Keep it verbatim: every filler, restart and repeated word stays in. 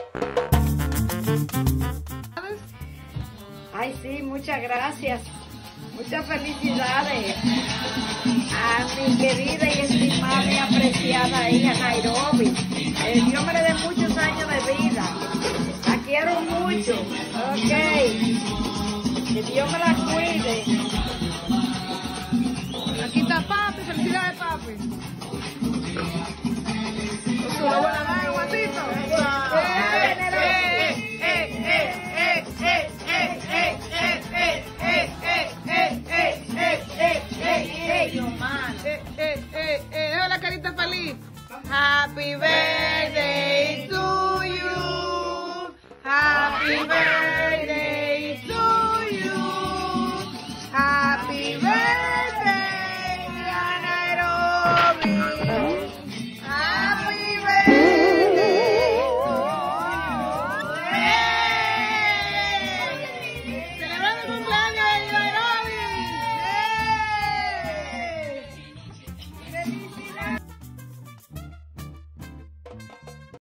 Ay, sí, muchas gracias. Muchas felicidades a mi querida y estimada y apreciada hija Nairobi. Eh, Dios me le dé muchos años de vida. La quiero mucho. Ok. Que Dios me la cuide. Aquí está papi, felicidades papi. Eso, buena